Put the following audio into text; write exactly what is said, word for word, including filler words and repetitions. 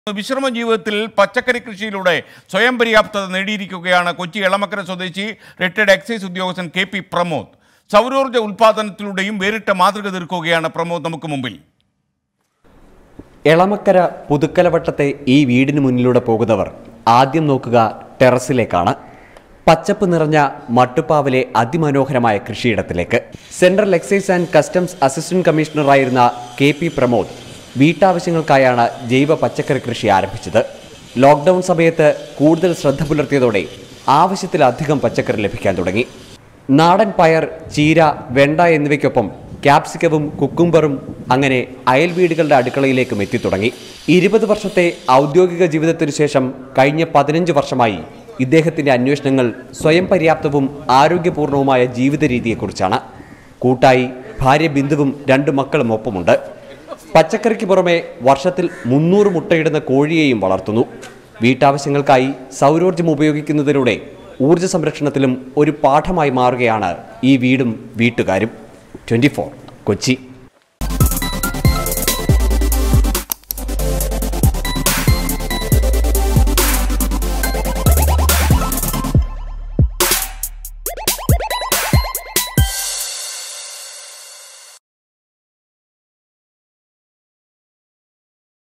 വിശ്രമ ജീവിതത്തിൽ പച്ചക്കറി കൃഷിയിലൂടെ സ്വയം പര്യാപ്തത നേടിയിരിക്കുകയാണ് കൊച്ചി എളമക്കര സ്വദേശി റിട്ടയർഡ് എക്സൈസ് ഉദ്യോഗസ്ഥൻ കെ പി പ്രമോദ്. സൗരോർജ്ജ ഉൽപാദനത്തിലൂടെയും വേറിട്ട മാതൃക തീർക്കുകയാണ് പ്രമോദ് നമുക്ക് മുമ്പിൽ. എളമക്കര പുതുക്കലവട്ടത്തെ ഈ വീടിന് മുന്നിലൂടെ പോകുന്നവർ ആദ്യം നോക്കുക ടെറസിലേക്കാണ്. പച്ചപ്പ് നിറഞ്ഞ മട്ടുപ്പാവിലെ അതിമനോഹരമായ കൃഷിയിടത്തിലേക്ക്. Central excise and customs assistant കമ്മീഷണറായിരുന്ന കെ പി പ്രമോദ് വീട്ടാവശ്യങ്ങൾക്കായാണ് ജൈവ പച്ചക്കറി കൃഷി ആരംഭിച്ചത്. ലോക്ക്ഡൌൺ സമയത്ത് കൂടുതൽ ശ്രദ്ധ പുലർത്തിയതോടെ ആവശ്യത്തിലധികം പച്ചക്കറി ലഭിക്കാൻ തുടങ്ങി. നാടൻ പയർ, ചീര, വെണ്ട എന്നിവയ്ക്കൊപ്പം ക്യാപ്സിക്കവും കുക്കുംബറും അങ്ങനെ അയൽ വീടുകളുടെ അടുക്കളയിലേക്കും എത്തിത്തുടങ്ങി. ഇരുപത് വർഷത്തെ ഔദ്യോഗിക ജീവിതത്തിനു ശേഷം കഴിഞ്ഞ പതിനഞ്ച് വർഷമായി ഇദ്ദേഹത്തിൻ്റെ അന്വേഷണങ്ങൾ സ്വയം പര്യാപ്തവും ആരോഗ്യപൂർണവുമായ ജീവിത രീതിയെക്കുറിച്ചാണ്. കൂട്ടായി ഭാര്യ ബിന്ദുവും രണ്ട് മക്കളും ഒപ്പമുണ്ട്. പച്ചക്കറിക്ക് പുറമെ വർഷത്തിൽ മുന്നൂറ് മുട്ടയിടുന്ന കോഴിയെയും വളർത്തുന്നു. വീട്ടാവശ്യങ്ങൾക്കായി സൗരോർജ്ജം ഉപയോഗിക്കുന്നതിലൂടെ ഊർജ്ജ സംരക്ഷണത്തിലും ഒരു പാഠമായി മാറുകയാണ് ഈ വീടും വീട്ടുകാരും. Twenty four Kochi.